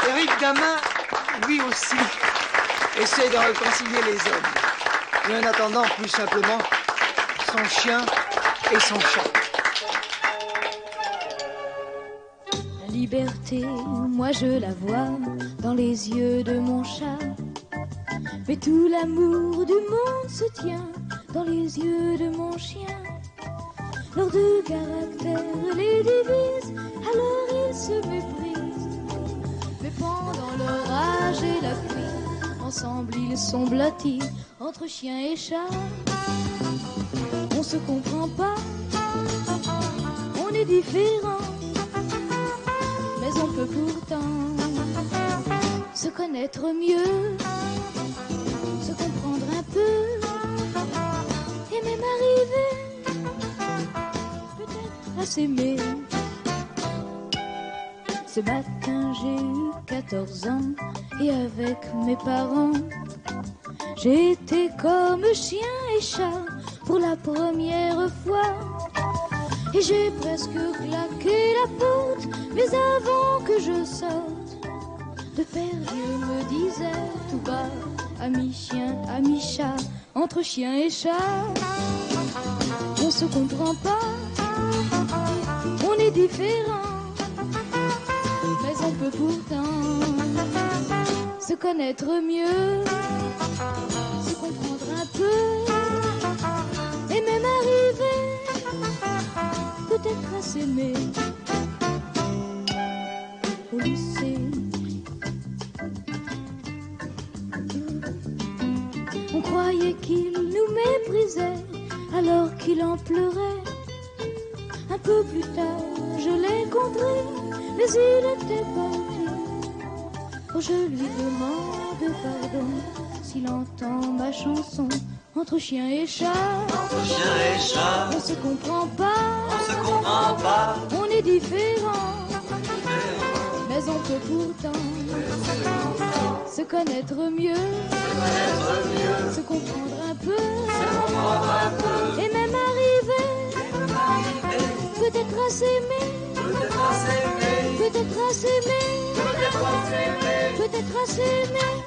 Éric Damin, lui aussi, essaie de réconcilier les hommes. Mais en attendant, plus simplement, son chien et son chat. La liberté, moi je la vois dans les yeux de mon chat. Mais tout l'amour du monde se tient dans les yeux de mon chien. Leurs deux caractères les divisent, alors ils se méprisent. Mais pendant l'orage et la pluie, ensemble ils sont blottis entre chien et chat. On se comprend pas, on est différents, mais on peut pourtant se connaître mieux, se comprendre un peu, et même arriver peut-être à s'aimer. Ce matin j'ai eu 14 ans et avec mes parents j'ai été comme chien et chat pour la première fois. Et j'ai presque claqué la porte, mais avant que je sorte, de père Dieu me disait tout bas, ami chien, ami chat, entre chien et chat, on se comprend pas, on est différents, mais on peut pourtant se connaître mieux, se comprendre un peu, et même arriver peut-être à s'aimer. Au lycée, on croyait qu'il nous méprisait alors qu'il en pleurait. Un peu plus tard, je l'ai compris, mais il était parti. Oh, je lui demande pardon s'il entend ma chanson. Entre chien et chat, entre chien et chat, on se comprend pas, on se comprend pas, on est différents, mais on peut pourtant se connaître mieux, se comprendre un peu, et même arriver peut-être à s'aimer, peut-être à s'aimer, peut-être à s'aimer.